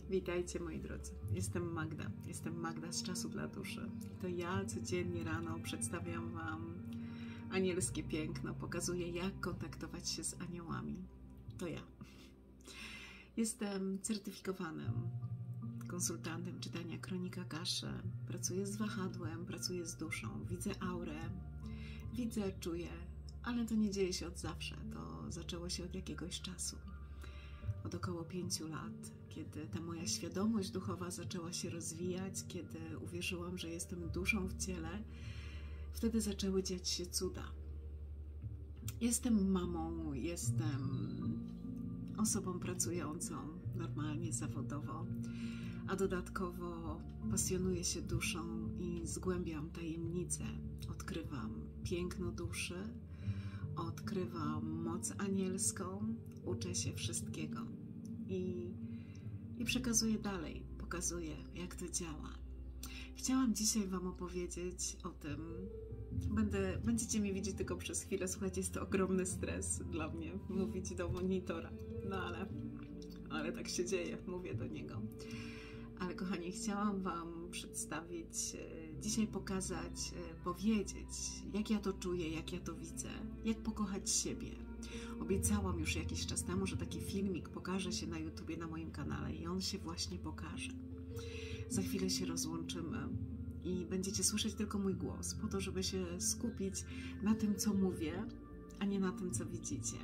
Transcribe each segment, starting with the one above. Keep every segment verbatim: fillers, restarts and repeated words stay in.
Witajcie moi drodzy, jestem Magda, jestem Magda z Czasu dla Duszy. I to ja codziennie rano przedstawiam Wam anielskie piękno, pokazuję jak kontaktować się z aniołami. To ja. Jestem certyfikowanym konsultantem czytania kronik Akaszy, pracuję z wahadłem, pracuję z duszą, widzę aurę, widzę, czuję, ale to nie dzieje się od zawsze, to zaczęło się od jakiegoś czasu. Od około pięciu lat, kiedy ta moja świadomość duchowa zaczęła się rozwijać, kiedy uwierzyłam, że jestem duszą w ciele, wtedy zaczęły dziać się cuda. Jestem mamą, jestem osobą pracującą normalnie, zawodowo, a dodatkowo pasjonuję się duszą i zgłębiam tajemnice, odkrywam piękno duszy, odkrywam moc anielską, uczę się wszystkiego i, i przekazuję dalej, pokazuję, jak to działa. Chciałam dzisiaj Wam opowiedzieć o tym, będę, będziecie mnie widzieć tylko przez chwilę, słuchajcie, jest to ogromny stres dla mnie, mówić do monitora, no ale, ale tak się dzieje, mówię do niego. Ale kochani, chciałam Wam przedstawić, dzisiaj pokazać, powiedzieć, jak ja to czuję, jak ja to widzę, jak pokochać siebie. Obiecałam już jakiś czas temu, że taki filmik pokaże się na YouTubie, na moim kanale i on się właśnie pokaże. Za chwilę się rozłączymy i będziecie słyszeć tylko mój głos, po to, żeby się skupić na tym, co mówię, a nie na tym, co widzicie.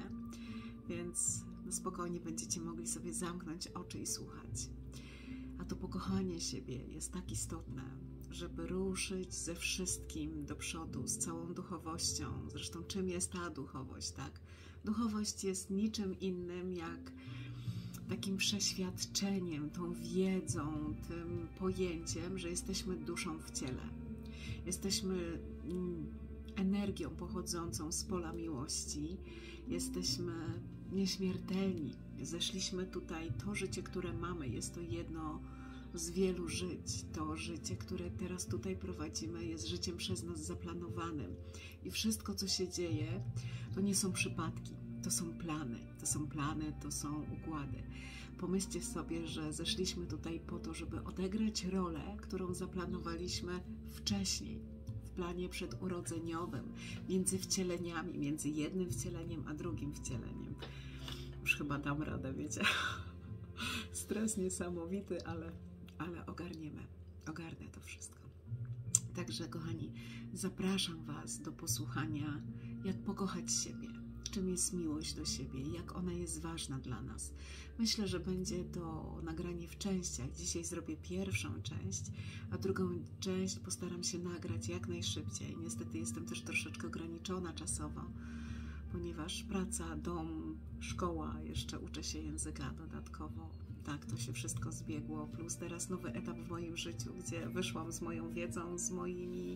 Więc no spokojnie będziecie mogli sobie zamknąć oczy i słuchać. A to pokochanie siebie jest tak istotne, żeby ruszyć ze wszystkim do przodu, z całą duchowością. Zresztą czym jest ta duchowość, tak? Duchowość jest niczym innym jak takim przeświadczeniem, tą wiedzą, tym pojęciem, że jesteśmy duszą w ciele. Jesteśmy energią pochodzącą z pola miłości. Jesteśmy nieśmiertelni. Zeszliśmy tutaj, to życie, które mamy, jest to jedno z wielu żyć. To życie, które teraz tutaj prowadzimy, jest życiem przez nas zaplanowanym. I wszystko, co się dzieje, to nie są przypadki, to są plany. To są plany, to są układy. Pomyślcie sobie, że zeszliśmy tutaj po to, żeby odegrać rolę, którą zaplanowaliśmy wcześniej, w planie przedurodzeniowym, między wcieleniami, między jednym wcieleniem a drugim wcieleniem. Już chyba dam radę, wiecie. Stres niesamowity, ale, ale ogarniemy. Ogarnę to wszystko. Także, kochani, zapraszam Was do posłuchania, jak pokochać siebie, czym jest miłość do siebie, jak ona jest ważna dla nas. Myślę, że będzie to nagranie w częściach. Dzisiaj zrobię pierwszą część, a drugą część postaram się nagrać jak najszybciej. Niestety jestem też troszeczkę ograniczona czasowo, ponieważ praca, dom, szkoła, jeszcze uczę się języka dodatkowo. Tak, to się wszystko zbiegło, plus teraz nowy etap w moim życiu, gdzie wyszłam z moją wiedzą, z moimi,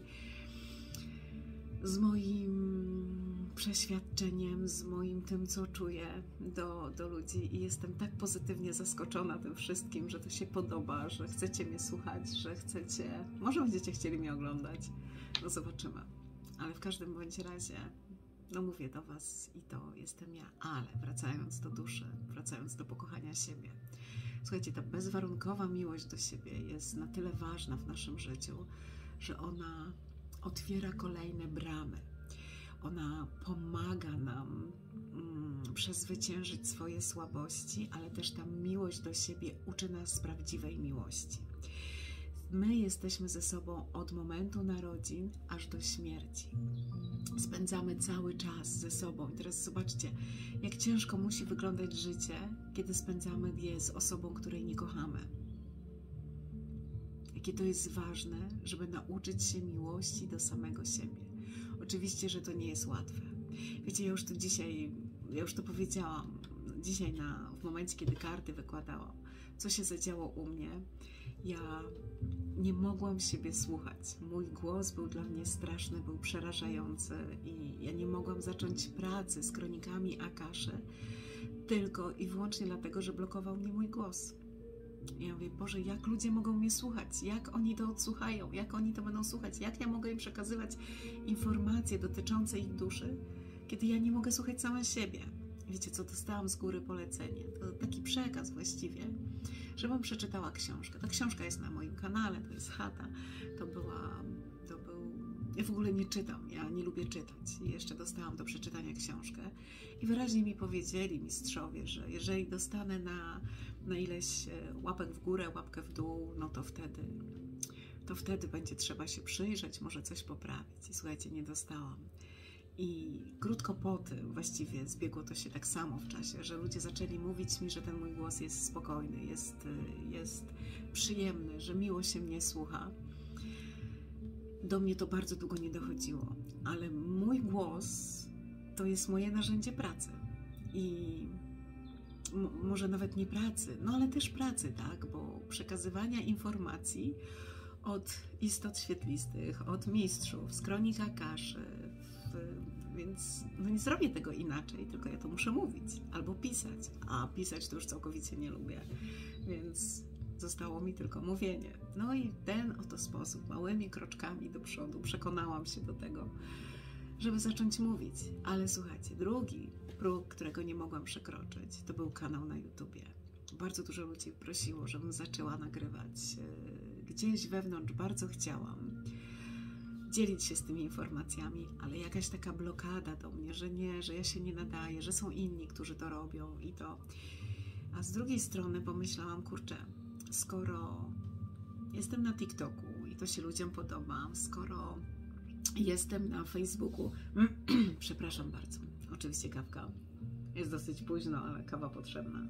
z moim przeświadczeniem, z moim tym, co czuję do, do ludzi i jestem tak pozytywnie zaskoczona tym wszystkim, że to się podoba, że chcecie mnie słuchać, że chcecie, może będziecie chcieli mnie oglądać, no zobaczymy, ale w każdym bądź razie no mówię do Was i to jestem ja, ale wracając do duszy, wracając do pokochania siebie. Słuchajcie, ta bezwarunkowa miłość do siebie jest na tyle ważna w naszym życiu, że ona otwiera kolejne bramy. Ona pomaga nam mm, przezwyciężyć swoje słabości, ale też ta miłość do siebie uczy nas prawdziwej miłości. My jesteśmy ze sobą od momentu narodzin aż do śmierci. Spędzamy cały czas ze sobą. I teraz zobaczcie, jak ciężko musi wyglądać życie, kiedy spędzamy je z osobą, której nie kochamy. Jakie to jest ważne, żeby nauczyć się miłości do samego siebie. Oczywiście, że to nie jest łatwe. Wiecie, ja już to dzisiaj, ja już to powiedziałam, dzisiaj na, w momencie, kiedy karty wykładałam, co się zadziało u mnie, ja nie mogłam siebie słuchać. Mój głos był dla mnie straszny, był przerażający i ja nie mogłam zacząć pracy z kronikami Akaszy tylko i wyłącznie dlatego, że blokował mnie mój głos. I ja mówię, Boże, jak ludzie mogą mnie słuchać? Jak oni to odsłuchają? Jak oni to będą słuchać? Jak ja mogę im przekazywać informacje dotyczące ich duszy, kiedy ja nie mogę słuchać sama siebie? Wiecie co, dostałam z góry polecenie. To taki przekaz właściwie, żebym przeczytała książkę. Ta książka jest na moim kanale, to jest Chata. To była, to był... Ja w ogóle nie czytam, ja nie lubię czytać. I jeszcze dostałam do przeczytania książkę. I wyraźnie mi powiedzieli mistrzowie, że jeżeli dostanę na, na ileś łapek w górę, łapkę w dół, no to wtedy, to wtedy będzie trzeba się przyjrzeć, może coś poprawić. I słuchajcie, nie dostałam. I krótko po tym właściwie zbiegło to się tak samo w czasie, że ludzie zaczęli mówić mi, że ten mój głos jest spokojny, jest, jest przyjemny, że miło się mnie słucha. Do mnie to bardzo długo nie dochodziło, ale mój głos to jest moje narzędzie pracy. I może nawet nie pracy, no ale też pracy, tak, bo przekazywania informacji od istot świetlistych, od mistrzów, z kronik Akaszy, więc no nie zrobię tego inaczej, tylko ja to muszę mówić albo pisać, a pisać to już całkowicie nie lubię, więc zostało mi tylko mówienie. No i w ten oto sposób, małymi kroczkami do przodu przekonałam się do tego, żeby zacząć mówić. Ale słuchajcie, drugi próg, którego nie mogłam przekroczyć, to był kanał na YouTubie. Bardzo dużo ludzi prosiło, żebym zaczęła nagrywać. Gdzieś wewnątrz bardzo chciałam dzielić się z tymi informacjami, ale jakaś taka blokada do mnie, że nie, że ja się nie nadaję, że są inni, którzy to robią i to. A z drugiej strony pomyślałam, kurczę, skoro jestem na TikToku i to się ludziom podoba, skoro jestem na Facebooku, przepraszam bardzo, oczywiście kawka, jest dosyć późno, ale kawa potrzebna.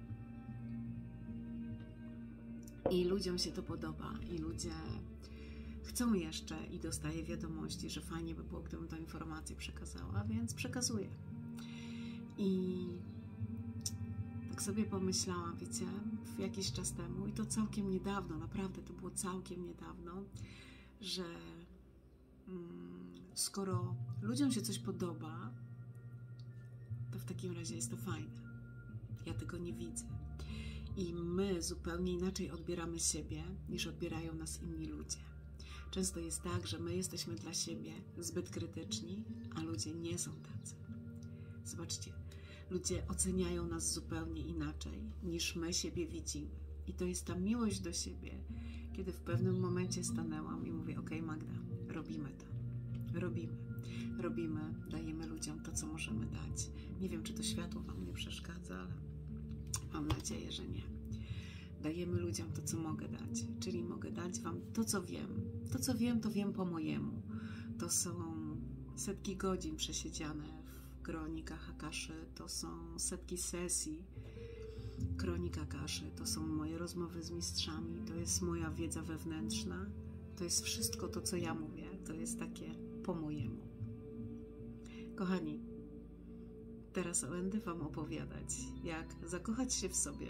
I ludziom się to podoba i ludzie chcą jeszcze i dostaję wiadomości, że fajnie by było, gdybym tę informację przekazała, więc przekazuję. I tak sobie pomyślałam, wiecie, jakiś czas temu, i to całkiem niedawno, naprawdę to było całkiem niedawno, że mm, skoro ludziom się coś podoba, to w takim razie jest to fajne. Ja tego nie widzę. I my zupełnie inaczej odbieramy siebie, niż odbierają nas inni ludzie. Często jest tak, że my jesteśmy dla siebie zbyt krytyczni, a ludzie nie są tacy. Zobaczcie, ludzie oceniają nas zupełnie inaczej, niż my siebie widzimy. I to jest ta miłość do siebie, kiedy w pewnym momencie stanęłam i mówię, ok, Magda, robimy to. Robimy. Robimy, dajemy ludziom to, co możemy dać. Nie wiem, czy to światło Wam nie przeszkadza, ale mam nadzieję, że nie. Dajemy ludziom to, co mogę dać. Czyli mogę dać Wam to, co wiem. To, co wiem, to wiem po mojemu. To są setki godzin przesiedziane w kronikach Akaszy. To są setki sesji kronik Akaszy. To są moje rozmowy z mistrzami. To jest moja wiedza wewnętrzna. To jest wszystko to, co ja mówię. To jest takie po mojemu. Kochani, teraz będę Wam opowiadać, jak zakochać się w sobie.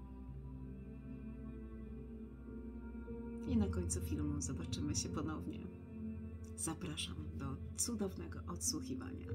I na końcu filmu zobaczymy się ponownie. Zapraszam do cudownego odsłuchiwania.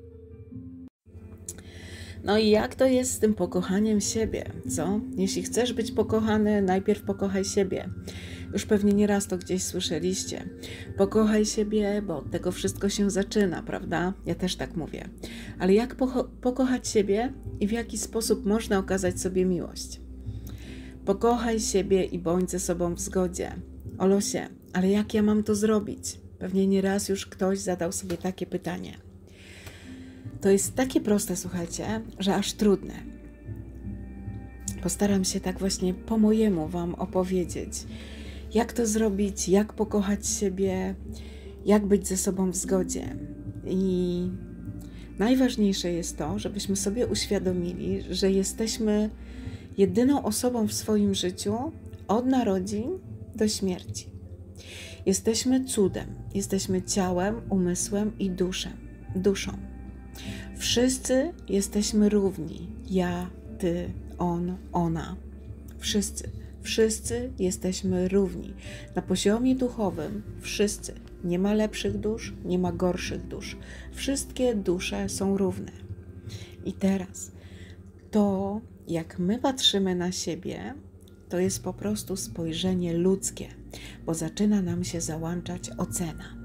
No i jak to jest z tym pokochaniem siebie, co? Jeśli chcesz być pokochany, najpierw pokochaj siebie. Już pewnie nieraz to gdzieś słyszeliście. Pokochaj siebie, bo od tego wszystko się zaczyna, prawda? Ja też tak mówię. Ale jak poko- pokochać siebie i w jaki sposób można okazać sobie miłość? Pokochaj siebie i bądź ze sobą w zgodzie. Olosie, ale jak ja mam to zrobić? Pewnie nieraz już ktoś zadał sobie takie pytanie. To jest takie proste, słuchajcie, że aż trudne. Postaram się tak właśnie po mojemu Wam opowiedzieć, jak to zrobić, jak pokochać siebie, jak być ze sobą w zgodzie. I najważniejsze jest to, żebyśmy sobie uświadomili, że jesteśmy jedyną osobą w swoim życiu od narodzin do śmierci. Jesteśmy cudem, jesteśmy ciałem, umysłem i duszem, duszą. Wszyscy jesteśmy równi. Ja, ty, on, ona. Wszyscy. Wszyscy jesteśmy równi. Na poziomie duchowym wszyscy. Nie ma lepszych dusz, nie ma gorszych dusz. Wszystkie dusze są równe. I teraz to, jak my patrzymy na siebie, to jest po prostu spojrzenie ludzkie, bo zaczyna nam się załączać ocena.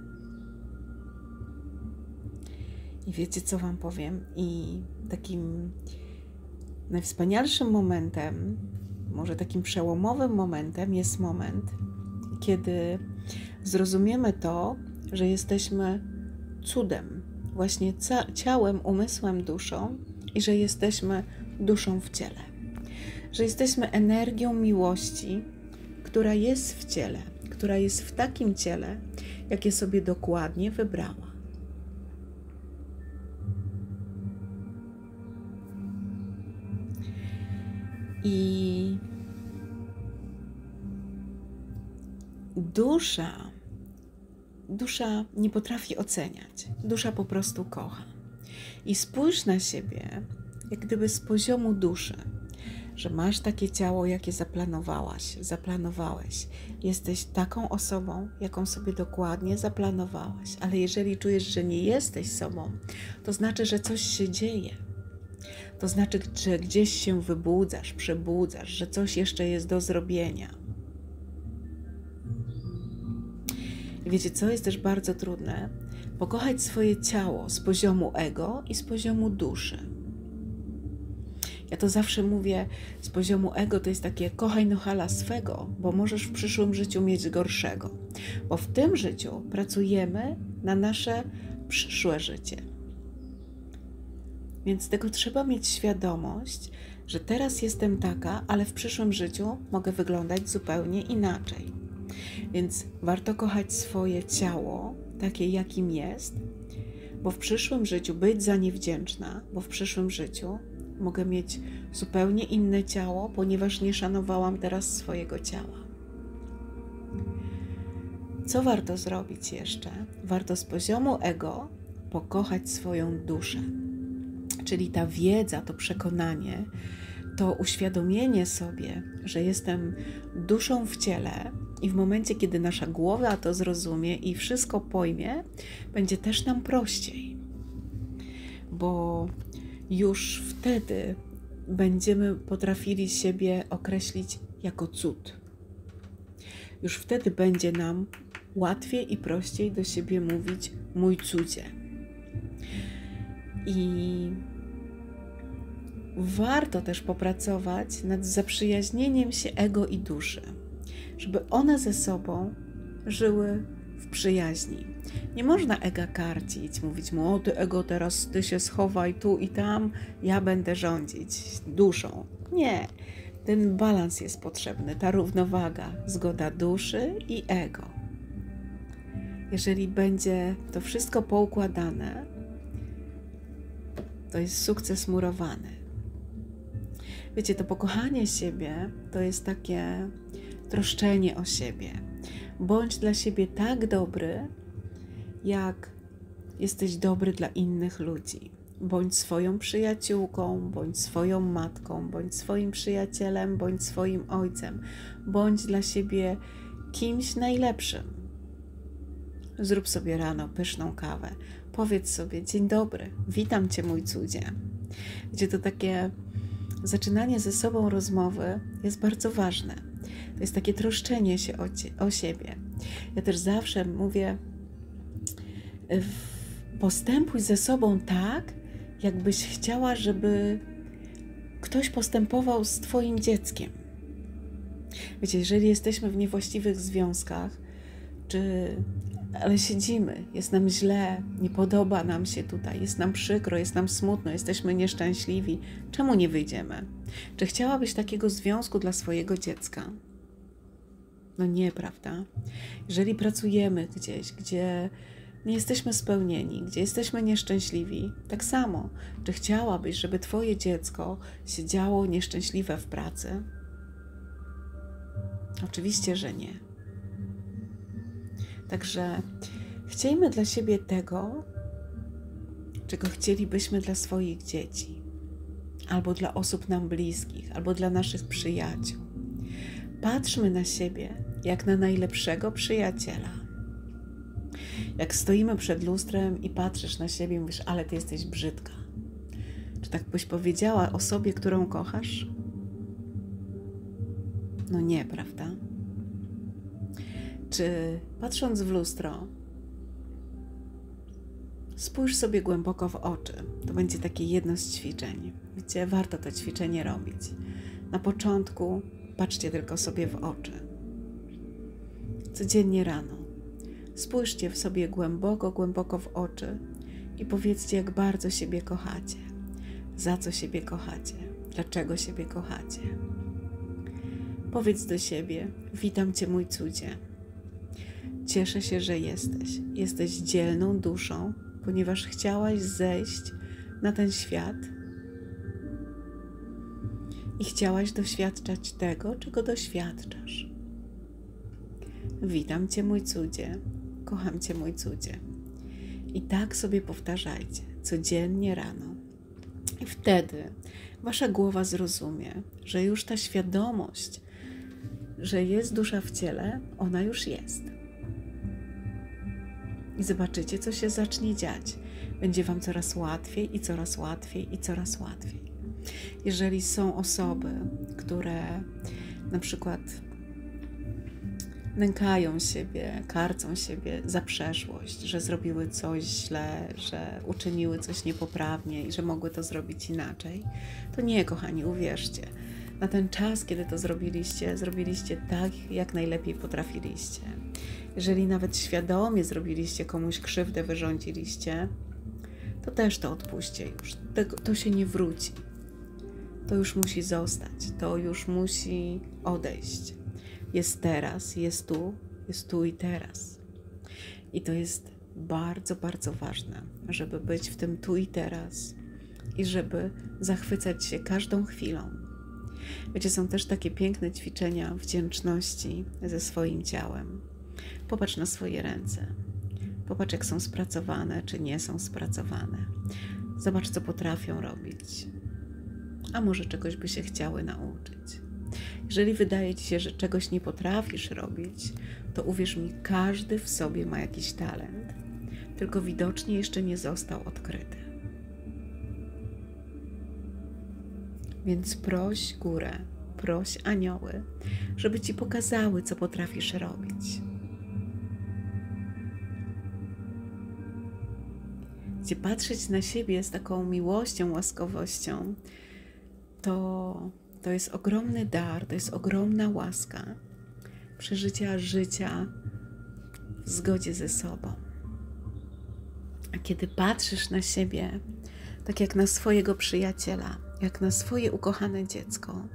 I wiecie, co Wam powiem? I takim najwspanialszym momentem może takim przełomowym momentem jest moment, kiedy zrozumiemy to, że jesteśmy cudem, właśnie ciałem, umysłem, duszą i że jesteśmy duszą w ciele. Że jesteśmy energią miłości, która jest w ciele, która jest w takim ciele, jakie sobie dokładnie wybrała. I dusza, dusza nie potrafi oceniać. Dusza po prostu kocha. I spójrz na siebie, jak gdyby z poziomu duszy, że masz takie ciało, jakie zaplanowałaś, zaplanowałeś. Jesteś taką osobą, jaką sobie dokładnie zaplanowałaś. Ale jeżeli czujesz, że nie jesteś sobą, to znaczy, że coś się dzieje. To znaczy, że gdzieś się wybudzasz, przebudzasz, że coś jeszcze jest do zrobienia. I wiecie co? Jest też bardzo trudne pokochać swoje ciało z poziomu ego i z poziomu duszy. Ja to zawsze mówię, z poziomu ego to jest takie kochaj nochala swego, bo możesz w przyszłym życiu mieć gorszego. Bo w tym życiu pracujemy na nasze przyszłe życie. Więc tego trzeba mieć świadomość, że teraz jestem taka, ale w przyszłym życiu mogę wyglądać zupełnie inaczej. Więc warto kochać swoje ciało, takie jakim jest, bo w przyszłym życiu być za nie wdzięczna, bo w przyszłym życiu mogę mieć zupełnie inne ciało, ponieważ nie szanowałam teraz swojego ciała. Co warto zrobić jeszcze? Warto z poziomu ego pokochać swoją duszę. Czyli ta wiedza, to przekonanie, to uświadomienie sobie, że jestem duszą w ciele i w momencie, kiedy nasza głowa to zrozumie i wszystko pojmie, będzie też nam prościej. Bo już wtedy będziemy potrafili siebie określić jako cud. Już wtedy będzie nam łatwiej i prościej do siebie mówić mój cudzie. I warto też popracować nad zaprzyjaźnieniem się ego i duszy, żeby one ze sobą żyły w przyjaźni. Nie można ega karcić, mówić mu, o ty ego, teraz ty się schowaj tu i tam, ja będę rządzić duszą. Nie, ten balans jest potrzebny, ta równowaga, zgoda duszy i ego. Jeżeli będzie to wszystko poukładane, to jest sukces murowany. Wiecie, to pokochanie siebie to jest takie troszczenie o siebie. Bądź dla siebie tak dobry, jak jesteś dobry dla innych ludzi. Bądź swoją przyjaciółką, bądź swoją matką, bądź swoim przyjacielem, bądź swoim ojcem. Bądź dla siebie kimś najlepszym. Zrób sobie rano pyszną kawę. Powiedz sobie, dzień dobry, witam Cię mój cudzie. Gdzie to takie zaczynanie ze sobą rozmowy jest bardzo ważne. To jest takie troszczenie się o, cie, o siebie. Ja też zawsze mówię, postępuj ze sobą tak, jakbyś chciała, żeby ktoś postępował z Twoim dzieckiem. Wiecie, jeżeli jesteśmy w niewłaściwych związkach, czy ale siedzimy, jest nam źle, nie podoba nam się tutaj, jest nam przykro, jest nam smutno, jesteśmy nieszczęśliwi. Czemu nie wyjdziemy? Czy chciałabyś takiego związku dla swojego dziecka? No nie, prawda? Jeżeli pracujemy gdzieś, gdzie nie jesteśmy spełnieni, gdzie jesteśmy nieszczęśliwi, tak samo, czy chciałabyś, żeby Twoje dziecko siedziało nieszczęśliwe w pracy? Oczywiście, że nie. Także chciejmy dla siebie tego, czego chcielibyśmy dla swoich dzieci, albo dla osób nam bliskich, albo dla naszych przyjaciół. Patrzmy na siebie jak na najlepszego przyjaciela. Jak stoimy przed lustrem i patrzysz na siebie i mówisz, ale ty jesteś brzydka. Czy tak byś powiedziała osobie, którą kochasz? No nie, prawda? Czy patrząc w lustro, spójrz sobie głęboko w oczy. To będzie takie jedno z ćwiczeń. Wiecie, warto to ćwiczenie robić. Na początku Popatrzcie tylko sobie w oczy. Codziennie rano spójrzcie w sobie głęboko, głęboko w oczy i powiedzcie, jak bardzo siebie kochacie, za co siebie kochacie, dlaczego siebie kochacie. Powiedz do siebie: witam Cię, mój cudzie. Cieszę się, że jesteś. Jesteś dzielną duszą, ponieważ chciałaś zejść na ten świat i chciałaś doświadczać tego, czego doświadczasz. Witam Cię, mój cudzie. Kocham Cię, mój cudzie. I tak sobie powtarzajcie codziennie rano. I wtedy Wasza głowa zrozumie, że już ta świadomość, że jest dusza w ciele, ona już jest. I zobaczycie, co się zacznie dziać. Będzie Wam coraz łatwiej i coraz łatwiej i coraz łatwiej. Jeżeli są osoby, które na przykład nękają siebie, karcą siebie za przeszłość, że zrobiły coś źle, że uczyniły coś niepoprawnie i że mogły to zrobić inaczej, to nie, kochani, uwierzcie. Na ten czas, kiedy to zrobiliście, zrobiliście tak, jak najlepiej potrafiliście. Jeżeli nawet świadomie zrobiliście komuś krzywdę, wyrządziliście, to też to odpuśćcie już. Tego, to się nie wróci. To już musi zostać. To już musi odejść. Jest teraz, jest tu, jest tu i teraz. I to jest bardzo, bardzo ważne, żeby być w tym tu i teraz i żeby zachwycać się każdą chwilą. Wiecie, są też takie piękne ćwiczenia wdzięczności ze swoim ciałem. Popatrz na swoje ręce. Popatrz, jak są spracowane, czy nie są spracowane. Zobacz, co potrafią robić. A może czegoś by się chciały nauczyć. Jeżeli wydaje Ci się, że czegoś nie potrafisz robić, to uwierz mi, każdy w sobie ma jakiś talent, tylko widocznie jeszcze nie został odkryty. Więc proś górę, proś anioły, żeby Ci pokazały, co potrafisz robić. Gdzie patrzeć na siebie z taką miłością, łaskowością, to, to jest ogromny dar, to jest ogromna łaska przeżycia życia w zgodzie ze sobą. A kiedy patrzysz na siebie, tak jak na swojego przyjaciela, jak na swoje ukochane dziecko,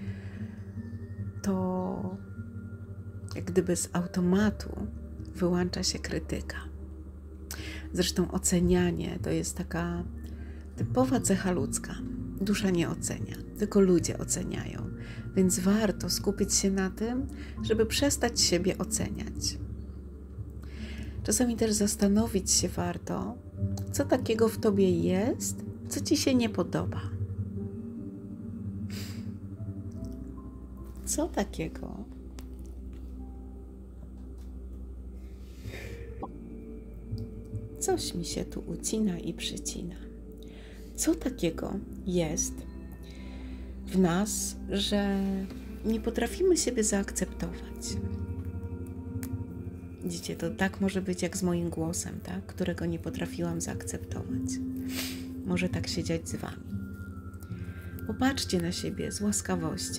to jak gdyby z automatu wyłącza się krytyka. Zresztą ocenianie to jest taka typowa cecha ludzka. Dusza nie ocenia, tylko ludzie oceniają. Więc warto skupić się na tym, żeby przestać siebie oceniać. Czasami też zastanowić się warto, co takiego w tobie jest, co ci się nie podoba. Co takiego? Coś mi się tu ucina i przycina. Co takiego jest w nas, że nie potrafimy siebie zaakceptować? Widzicie, to tak może być jak z moim głosem, tak? Którego nie potrafiłam zaakceptować. Może tak się dziać z wami. Popatrzcie na siebie z łaskawością.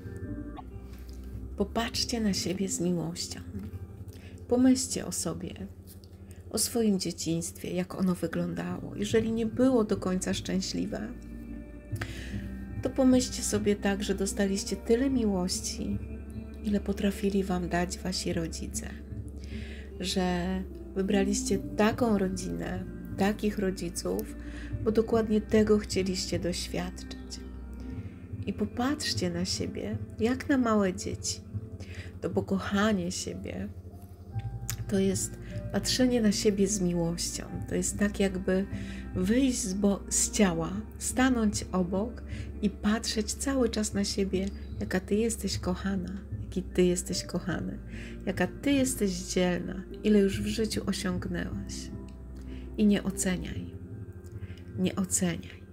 Popatrzcie na siebie z miłością. Pomyślcie o sobie, o swoim dzieciństwie, jak ono wyglądało. Jeżeli nie było do końca szczęśliwe, to pomyślcie sobie tak, że dostaliście tyle miłości, ile potrafili wam dać wasi rodzice. Że wybraliście taką rodzinę, takich rodziców, bo dokładnie tego chcieliście doświadczyć. I popatrzcie na siebie, jak na małe dzieci. To pokochanie siebie to jest patrzenie na siebie z miłością. To jest tak, jakby wyjść z, bo- z ciała, stanąć obok i patrzeć cały czas na siebie, jaka ty jesteś kochana, jaki ty jesteś kochany, jaka ty jesteś dzielna, ile już w życiu osiągnęłaś. I nie oceniaj. Nie oceniaj.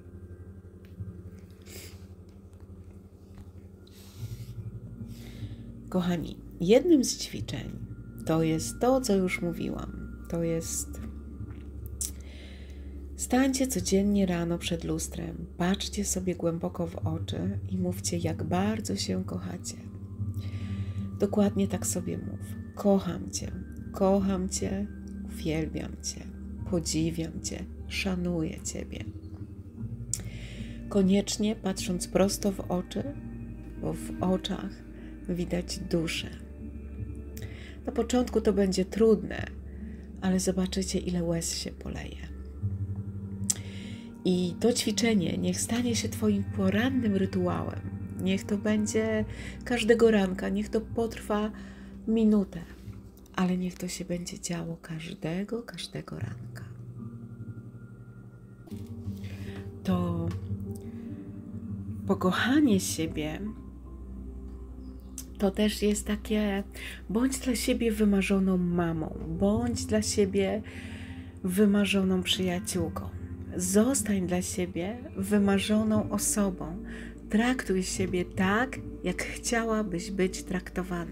Kochani, jednym z ćwiczeń to jest to, co już mówiłam. To jest stańcie codziennie rano przed lustrem, patrzcie sobie głęboko w oczy i mówcie, jak bardzo się kochacie. dokładnie tak sobie mów. Kocham Cię, kocham Cię, uwielbiam Cię, podziwiam Cię, szanuję Ciebie. Koniecznie patrząc prosto w oczy, bo w oczach widać duszę. Na początku to będzie trudne, ale zobaczycie, ile łez się poleje. I to ćwiczenie niech stanie się Twoim porannym rytuałem. Niech to będzie każdego ranka, niech to potrwa minutę, ale niech to się będzie działo każdego, każdego ranka. To pokochanie siebie to też jest takie, bądź dla siebie wymarzoną mamą, bądź dla siebie wymarzoną przyjaciółką. Zostań dla siebie wymarzoną osobą. Traktuj siebie tak, jak chciałabyś być traktowana.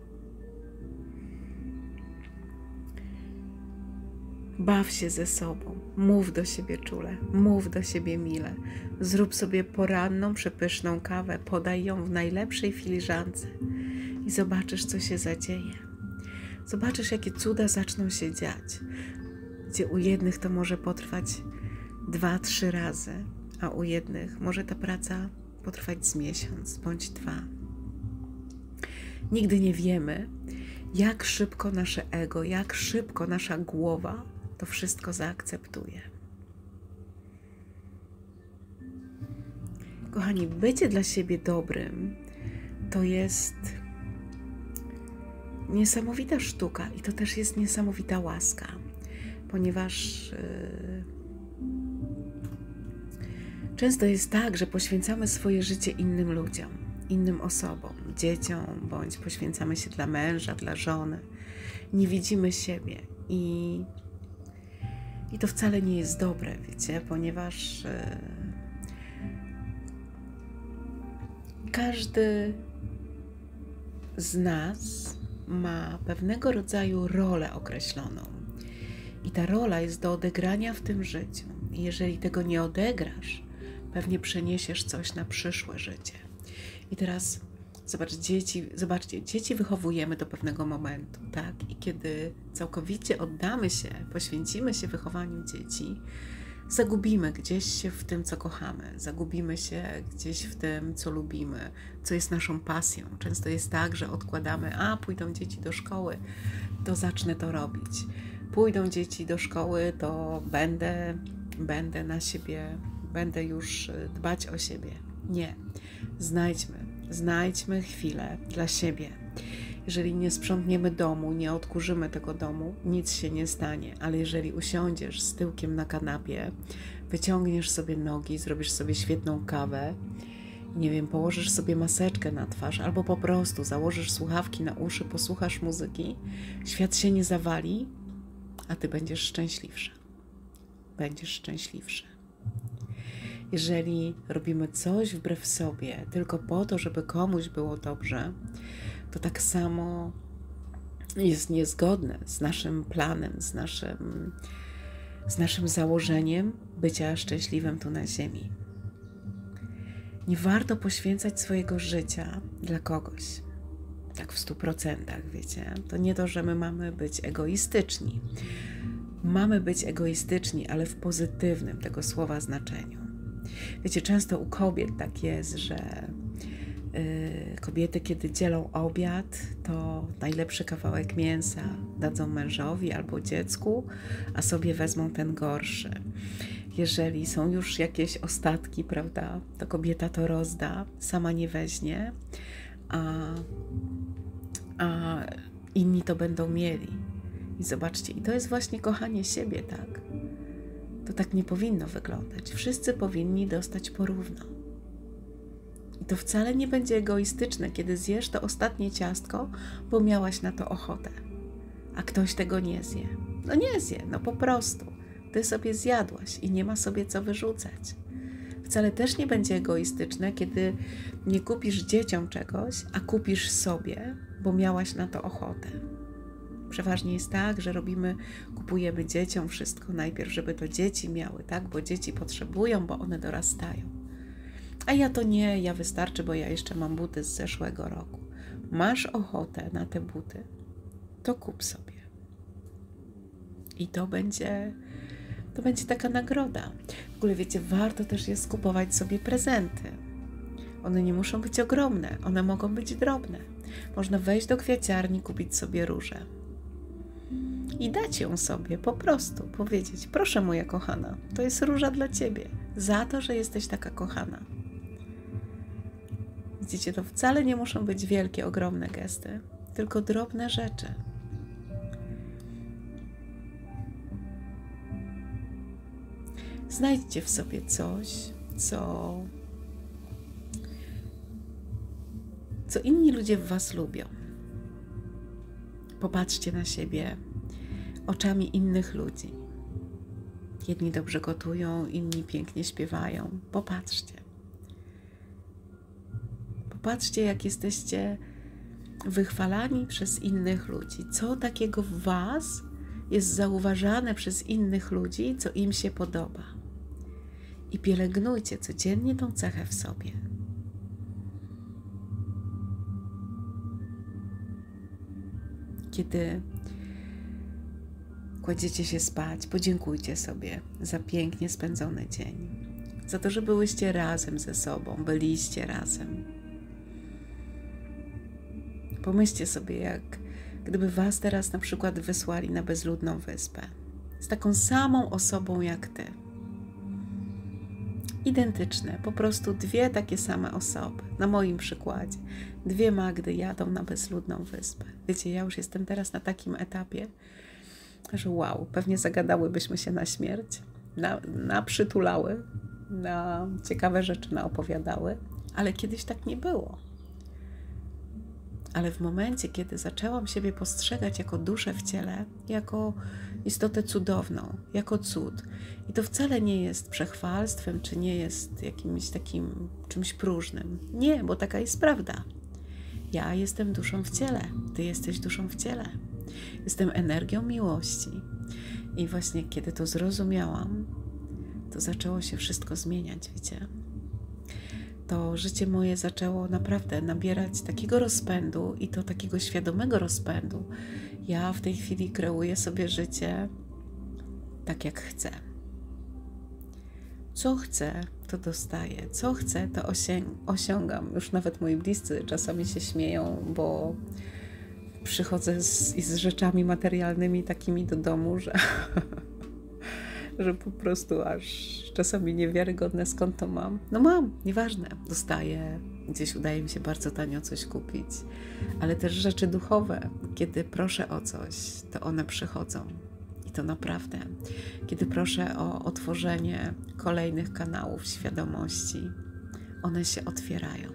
Baw się ze sobą, mów do siebie czule, mów do siebie mile. Zrób sobie poranną, przepyszną kawę, podaj ją w najlepszej filiżance i zobaczysz, co się zadzieje. Zobaczysz, jakie cuda zaczną się dziać, gdzie u jednych to może potrwać dwa, trzy razy, a u jednych może ta praca potrwać z miesiąc bądź dwa. Nigdy nie wiemy, jak szybko nasze ego, jak szybko nasza głowa to wszystko zaakceptuje. Kochani, bycie dla siebie dobrym to jest niesamowita sztuka i to też jest niesamowita łaska, ponieważ yy, często jest tak, że poświęcamy swoje życie innym ludziom, innym osobom, dzieciom, bądź poświęcamy się dla męża, dla żony. Nie widzimy siebie i, i to wcale nie jest dobre, wiecie, ponieważ yy, każdy z nas ma pewnego rodzaju rolę określoną i ta rola jest do odegrania w tym życiu. I jeżeli tego nie odegrasz, pewnie przeniesiesz coś na przyszłe życie. I teraz zobacz, dzieci, zobaczcie, dzieci wychowujemy do pewnego momentu, tak? I kiedy całkowicie oddamy się, poświęcimy się wychowaniu dzieci, zagubimy gdzieś się w tym, co kochamy, zagubimy się gdzieś w tym, co lubimy, co jest naszą pasją. Często jest tak, że odkładamy, a pójdą dzieci do szkoły, to zacznę to robić. Pójdą dzieci do szkoły, to będę, będę na siebie, będę już dbać o siebie. Nie. Znajdźmy, znajdźmy chwilę dla siebie. Jeżeli nie sprzątniemy domu, nie odkurzymy tego domu, nic się nie stanie, ale jeżeli usiądziesz z tyłkiem na kanapie, wyciągniesz sobie nogi, zrobisz sobie świetną kawę, nie wiem, położysz sobie maseczkę na twarz albo po prostu założysz słuchawki na uszy, posłuchasz muzyki, świat się nie zawali, a ty będziesz szczęśliwsza. Będziesz szczęśliwszy. Jeżeli robimy coś wbrew sobie, tylko po to, żeby komuś było dobrze, to tak samo jest niezgodne z naszym planem, z naszym, z naszym założeniem bycia szczęśliwym tu na ziemi. Nie warto poświęcać swojego życia dla kogoś. Tak w stu procentach, wiecie. To nie to, że my mamy być egoistyczni. Mamy być egoistyczni, ale w pozytywnym tego słowa znaczeniu. Wiecie, często u kobiet tak jest, że yy, kobiety, kiedy dzielą obiad, to najlepszy kawałek mięsa dadzą mężowi albo dziecku, a sobie wezmą ten gorszy. Jeżeli są już jakieś ostatki, prawda, to kobieta to rozda, sama nie weźmie, a, a inni to będą mieli. I zobaczcie, i to jest właśnie kochanie siebie, tak? To tak nie powinno wyglądać. Wszyscy powinni dostać porówno. I to wcale nie będzie egoistyczne, kiedy zjesz to ostatnie ciastko, bo miałaś na to ochotę, a ktoś tego nie zje. No nie zje, no po prostu. Ty sobie zjadłaś i nie ma sobie co wyrzucać. Wcale też nie będzie egoistyczne, kiedy nie kupisz dzieciom czegoś, a kupisz sobie, bo miałaś na to ochotę. Przeważnie jest tak, że robimy, kupujemy dzieciom wszystko najpierw, żeby to dzieci miały, tak? Bo dzieci potrzebują, bo one dorastają. A ja to nie, ja wystarczy, bo ja jeszcze mam buty z zeszłego roku. masz ochotę na te buty, to kup sobie. I to będzie, to będzie taka nagroda. W ogóle wiecie, warto też jest kupować sobie prezenty. One nie muszą być ogromne, one mogą być drobne. Można wejść do kwiaciarni, kupić sobie różę i dać ją sobie, po prostu powiedzieć: proszę moja kochana, to jest róża dla ciebie, za to, że jesteś taka kochana. Widzicie, to wcale nie muszą być wielkie, ogromne gesty, tylko drobne rzeczy. Znajdźcie w sobie coś, co, co inni ludzie w was lubią. Popatrzcie na siebie oczami innych ludzi. Jedni dobrze gotują, inni pięknie śpiewają. Popatrzcie. Popatrzcie, jak jesteście wychwalani przez innych ludzi. Co takiego w was jest zauważane przez innych ludzi, co im się podoba. I pielęgnujcie codziennie tą cechę w sobie. Kiedy kładziecie się spać, podziękujcie sobie za pięknie spędzony dzień. Za to, że byłyście razem ze sobą, byliście razem. Pomyślcie sobie, jak gdyby was teraz na przykład wysłali na bezludną wyspę z taką samą osobą jak ty. Identyczne, po prostu dwie takie same osoby. Na moim przykładzie. Dwie Magdy jadą na bezludną wyspę. Wiecie, ja już jestem teraz na takim etapie, że wow, pewnie zagadałybyśmy się na śmierć, na, na przytulały, na ciekawe rzeczy naopowiadały, ale kiedyś tak nie było. Ale w momencie, kiedy zaczęłam siebie postrzegać jako duszę w ciele, jako istotę cudowną, jako cud, i to wcale nie jest przechwalstwem, czy nie jest jakimś takim czymś próżnym. Nie, bo taka jest prawda. Ja jestem duszą w ciele, ty jesteś duszą w ciele. Jestem energią miłości. I właśnie kiedy to zrozumiałam, to zaczęło się wszystko zmieniać, wiecie. To życie moje zaczęło naprawdę nabierać takiego rozpędu i to takiego świadomego rozpędu. Ja w tej chwili kreuję sobie życie tak, jak chcę. Co chcę, to dostaję. Co chcę, to osiągam. Już nawet moi bliscy czasami się śmieją, bo przychodzę z, z rzeczami materialnymi takimi do domu, że, że po prostu aż czasami niewiarygodne, skąd to mam. No mam, nieważne. Dostaję, gdzieś udaje mi się bardzo tanio coś kupić, ale też rzeczy duchowe. Kiedy proszę o coś, to one przychodzą. I to naprawdę. Kiedy proszę o otworzenie kolejnych kanałów świadomości, one się otwierają.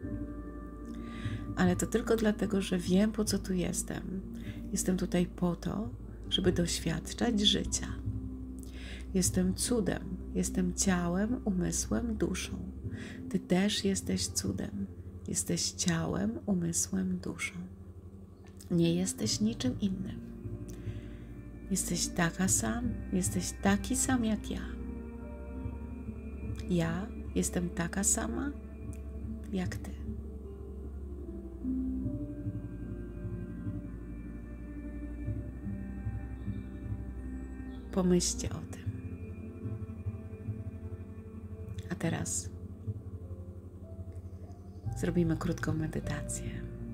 Ale to tylko dlatego, że wiem, po co tu jestem. Jestem tutaj po to, żeby doświadczać życia. Jestem cudem. Jestem ciałem, umysłem, duszą. Ty też jesteś cudem. Jesteś ciałem, umysłem, duszą. Nie jesteś niczym innym. Jesteś taka sam, jesteś taki sam jak ja. Ja jestem taka sama jak ty. Pomyślcie o tym. A teraz zrobimy krótką medytację.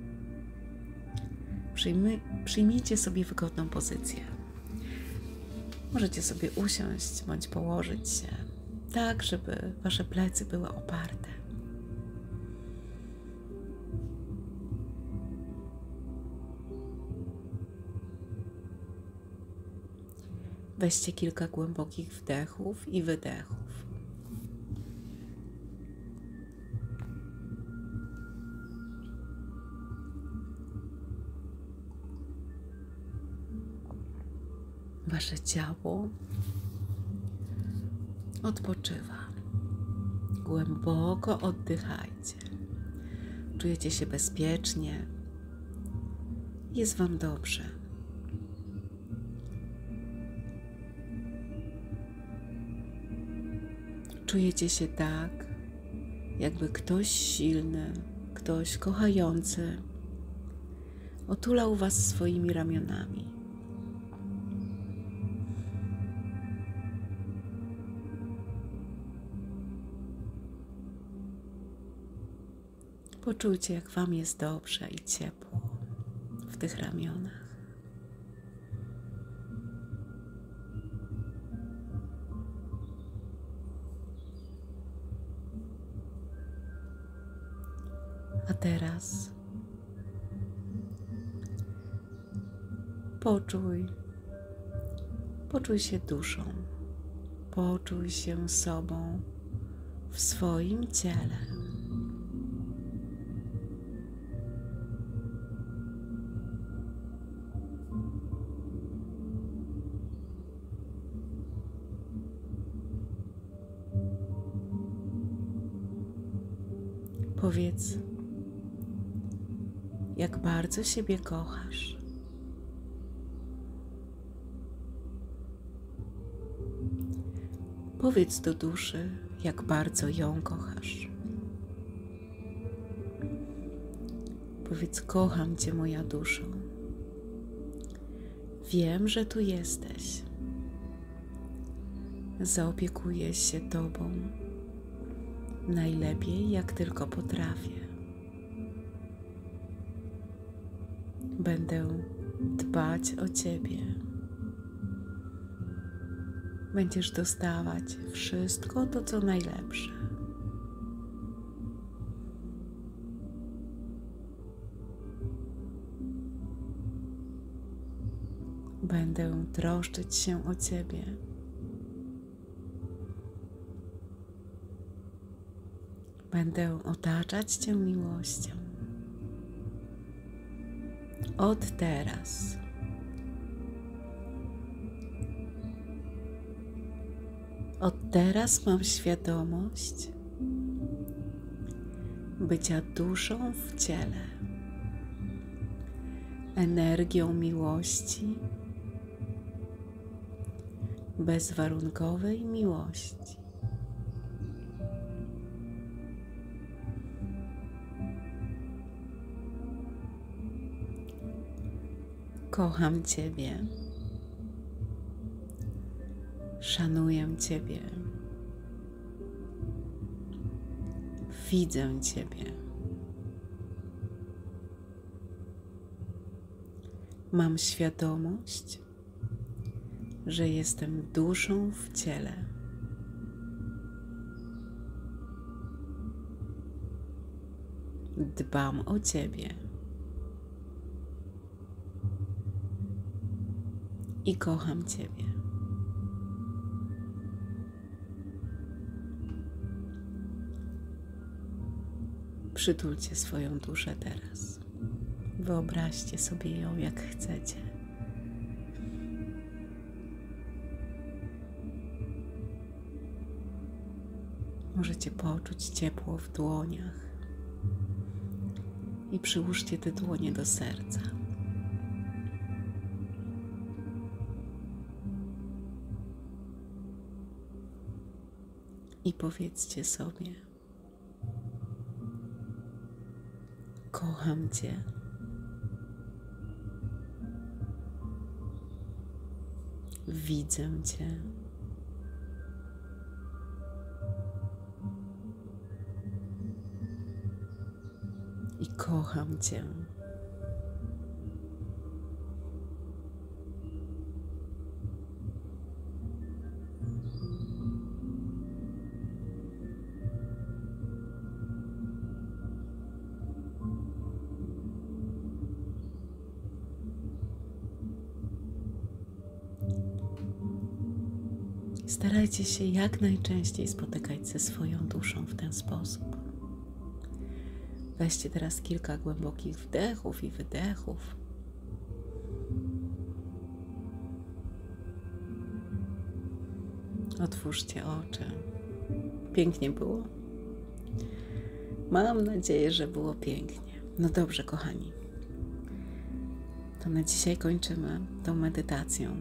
Przyjmy, przyjmijcie sobie wygodną pozycję. Możecie sobie usiąść bądź położyć się tak, żeby wasze plecy były oparte. Weźcie kilka głębokich wdechów i wydechów. Wasze ciało odpoczywa. Głęboko oddychajcie. Czujecie się bezpiecznie. Jest wam dobrze. Czujecie się tak, jakby ktoś silny, ktoś kochający otulał Was swoimi ramionami. Poczujcie, jak Wam jest dobrze i ciepło w tych ramionach. A teraz poczuj, poczuj się duszą, poczuj się sobą w swoim ciele. Powiedz, jak bardzo siebie kochasz. Powiedz do duszy, jak bardzo ją kochasz. Powiedz, kocham Cię, moja duszo. Wiem, że tu jesteś. Zaopiekuję się Tobą najlepiej, jak tylko potrafię. Będę dbać o Ciebie. Będziesz dostawać wszystko to, co najlepsze. Będę troszczyć się o Ciebie. Będę otaczać Cię miłością. Od teraz. Od teraz mam świadomość bycia duszą w ciele, energią miłości, bezwarunkowej miłości. Kocham Ciebie, szanuję Ciebie, widzę Ciebie. Mam świadomość, że jestem duszą w ciele. Dbam o Ciebie. I kocham Ciebie. Przytulcie swoją duszę teraz. Wyobraźcie sobie ją, jak chcecie. Możecie poczuć ciepło w dłoniach i przyłóżcie te dłonie do serca. I powiedzcie sobie: kocham Cię. Widzę Cię. I kocham Cię. Starajcie się jak najczęściej spotykać ze swoją duszą w ten sposób. Weźcie teraz kilka głębokich wdechów i wydechów. Otwórzcie oczy. Pięknie było? Mam nadzieję, że było pięknie. No dobrze, kochani. To na dzisiaj kończymy tą medytacją.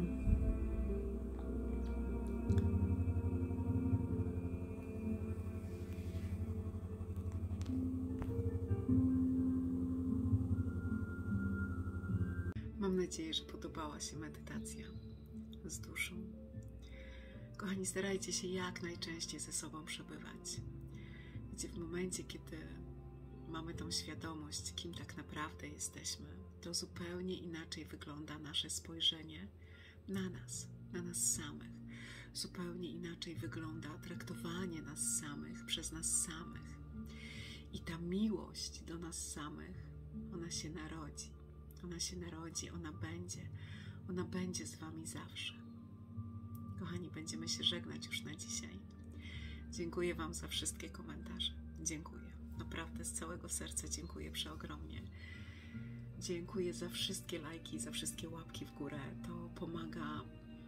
Mam nadzieję, że podobała się medytacja z duszą. Kochani, starajcie się jak najczęściej ze sobą przebywać. Wiecie, w momencie, kiedy mamy tą świadomość, kim tak naprawdę jesteśmy, to zupełnie inaczej wygląda nasze spojrzenie na nas, na nas samych. Zupełnie inaczej wygląda traktowanie nas samych przez nas samych. I ta miłość do nas samych, ona się narodzi. Ona się narodzi, ona będzie. Ona będzie z wami zawsze. Kochani, będziemy się żegnać już na dzisiaj. Dziękuję wam za wszystkie komentarze. Dziękuję. Naprawdę z całego serca dziękuję przeogromnie. Dziękuję za wszystkie lajki, za wszystkie łapki w górę. To pomaga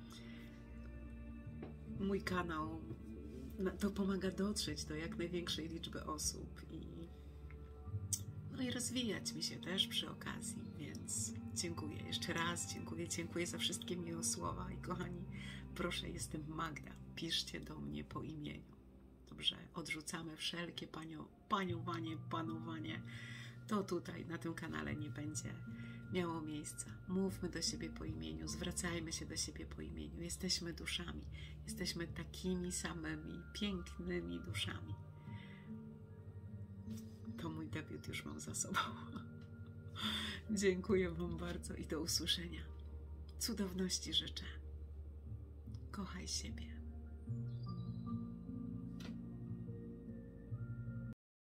mój kanał, to pomaga dotrzeć do jak największej liczby osób i, no i rozwijać mi się też przy okazji, więc dziękuję. Jeszcze raz dziękuję. Dziękuję za wszystkie miłe słowa i kochani, proszę, jestem Magda. Piszcie do mnie po imieniu. Dobrze, odrzucamy wszelkie panio, paniowanie, panowanie. To tutaj na tym kanale nie będzie miało miejsca. Mówmy do siebie po imieniu, zwracajmy się do siebie po imieniu. Jesteśmy duszami, jesteśmy takimi samymi pięknymi duszami. To mój debiut już mam za sobą. Dziękuję wam bardzo i do usłyszenia. Cudowności życzę. Kochaj siebie.